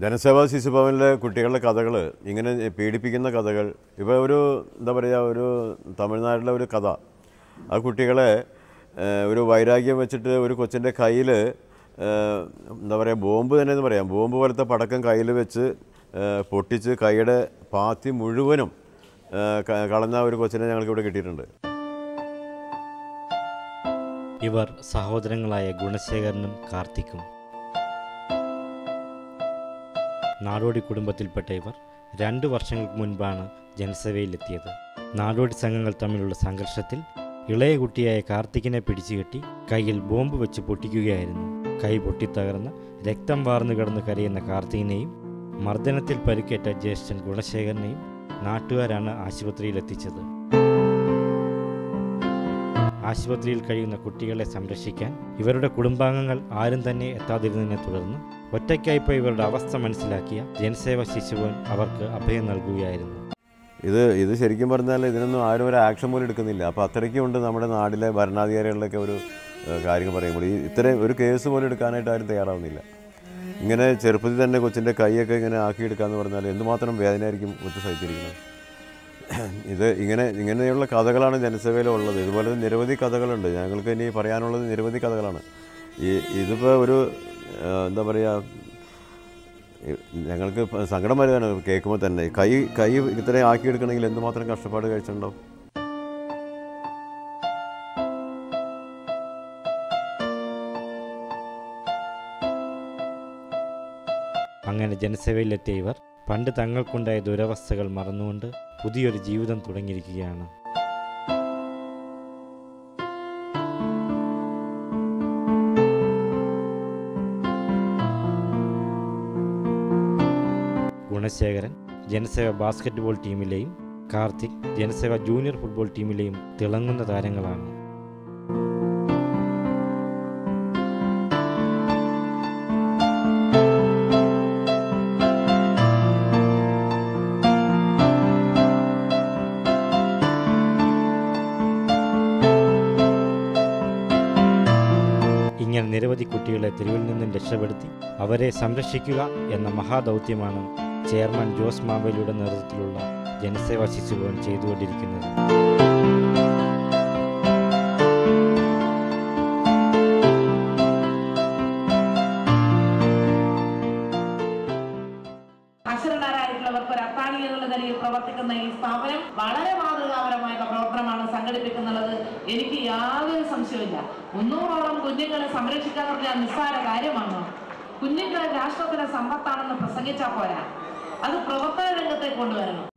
ജനസേവാ ശിശുഭവനിലെ കുട്ടികളുടെ കഥകൾ, ഇങ്ങനെ പീഡിപ്പിക്കുന്ന കഥകൾ. ഇപ്പോൾ എന്താ പറയുക, ഒരു തമിഴ്നാട്ടിലെ ഒരു കഥ. ആ കുട്ടികളെ ഒരു വൈരാഗ്യം വെച്ചിട്ട് ഒരു കൊച്ചിൻ്റെ കയ്യിൽ എന്താ പറയുക, ബോംബ് തന്നെ എന്ന് പറയാം, ബോംബ് പോലത്തെ പടക്കം കയ്യിൽ വെച്ച് പൊട്ടിച്ച് കൈയുടെ പാത്തി മുഴുവനും കളഞ്ഞ ഒരു കൊച്ചിനെ ഞങ്ങൾക്കിവിടെ കിട്ടിയിട്ടുണ്ട്. ഇവർ സഹോദരങ്ങളായ ഗുണശേഖരനും കാർത്തിക്കും. നാടോടി കുടുംബത്തിൽപ്പെട്ട ഇവർ 2 വർഷങ്ങൾക്ക് മുൻപാണ് ജനസേവയിലെത്തിയത്. നാടോടി സംഘങ്ങൾ തമ്മിലുള്ള സംഘർഷത്തിൽ ഇളയ കുട്ടിയായ കാർത്തിക്കിനെ പിടിച്ചുകെട്ടി കയ്യിൽ ബോംബ് വെച്ച് പൊട്ടിക്കുകയായിരുന്നു. കൈ പൊട്ടിത്തകർന്ന് രക്തം വാർന്നു കിടന്ന് കരയുന്ന കാർത്തികിനെയും മർദ്ദനത്തിൽ പരിക്കേറ്റ ജ്യേഷ്ഠൻ ഗുണശേഖരനെയും നാട്ടുകാരാണ് ആശുപത്രിയിലെത്തിച്ചത്. ആശുപത്രിയിൽ കഴിയുന്ന കുട്ടികളെ സംരക്ഷിക്കാൻ ഇവരുടെ കുടുംബാംഗങ്ങൾ ആരും തന്നെ എത്താതിരുന്നതിനെ തുടർന്ന് ഒറ്റയ്ക്കായിപ്പോൾ ഇവരുടെ അവസ്ഥ മനസ്സിലാക്കിയ ജനസേവ ശിശുഭവൻ അവർക്ക് അഭയം നൽകുകയായിരുന്നു. ഇത് ശരിക്കും പറഞ്ഞാൽ ഇതിനൊന്നും ആരും ഒരു ആക്ഷൻ പോലും എടുക്കുന്നില്ല. അപ്പോൾ അത്രയ്ക്കുമുണ്ട് നമ്മുടെ നാട്ടിലെ ഭരണാധികാരികളുടെയൊക്കെ ഒരു കാര്യം പറയുമ്പോൾ ഇത്രയും ഒരു കേസ് പോലും എടുക്കാനായിട്ട് ആരും തയ്യാറാവുന്നില്ല. ഇങ്ങനെ ചെറുപ്പത്തിൽ തന്നെ കൊച്ചിൻ്റെ കൈയൊക്കെ ഇങ്ങനെ ആക്കിയെടുക്കാമെന്ന് പറഞ്ഞാൽ എന്തുമാത്രം വേദനയായിരിക്കും കൊച്ചു സഹിച്ചിരിക്കുന്നത്. ഇങ്ങനെയുള്ള കഥകളാണ് ജനസേവയിലുള്ളത്. ഇതുപോലെ നിരവധി കഥകളുണ്ട്. ഞങ്ങൾക്ക് ഇനി പറയാനുള്ളത് നിരവധി കഥകളാണ്. ഇതിപ്പോൾ എന്താ പറയുക, ഞങ്ങൾക്ക് സങ്കടം വരുന്നതാണ് കേൾക്കുമ്പോൾ തന്നെ. കൈ ഇത്രയും ആക്കിയെടുക്കണമെങ്കിൽ എന്തുമാത്രം കഷ്ടപ്പാട് കഴിച്ചിട്ടുണ്ടാവും. അങ്ങനെ ജനസേവയിലെത്തിയ ഇവർ പണ്ട് തങ്ങൾക്കുണ്ടായ ദുരവസ്ഥകൾ മറന്നുകൊണ്ട് പുതിയൊരു ജീവിതം തുടങ്ങിയിരിക്കുകയാണ്. ഗുണശേഖരൻ ജനസേവ ബാസ്കറ്റ്ബോൾ ടീമിലെയും കാർത്തിക് ജനസേവ ജൂനിയർ ഫുട്ബോൾ ടീമിലെയും തിളങ്ങുന്ന താരങ്ങളാണ്. ഇങ്ങനെ നിരവധി കുട്ടികളെ തെരുവിൽ നിന്നും രക്ഷപ്പെടുത്തി അവരെ സംരക്ഷിക്കുക എന്ന മഹാദൗത്യമാണ് ചെയർമാൻ ജോസ് മാവേലിയുടെ നേതൃത്വത്തിലുള്ള ജനസേവാ ശിശുഭവൻ ചെയ്തുകൊണ്ടിരിക്കുന്നത്. അക്ഷരനാരായിട്ടുള്ളവർക്ക് ഒരു അത്താണി എന്നുള്ള നിലയിൽ പ്രവർത്തിക്കുന്ന ഈ സ്ഥാപനം വളരെ മാതൃകാപരമായ പ്രവർത്തനമാണ് സംഘടിപ്പിക്കുന്നുള്ളത്. എനിക്ക് യാതൊരു സംശയമില്ല. 300ഓളം കുഞ്ഞുങ്ങളെ സംരക്ഷിക്കാൻ പറഞ്ഞാൽ നിസ്സാര കാര്യമാണോ? കുഞ്ഞുങ്ങൾ രാഷ്ട്രത്തിന്റെ സമ്പത്താണെന്ന് പ്രസംഗിച്ചാൽ പോരാ, അത് പ്രവർത്തന രംഗത്തെ കൊണ്ടുവരണം.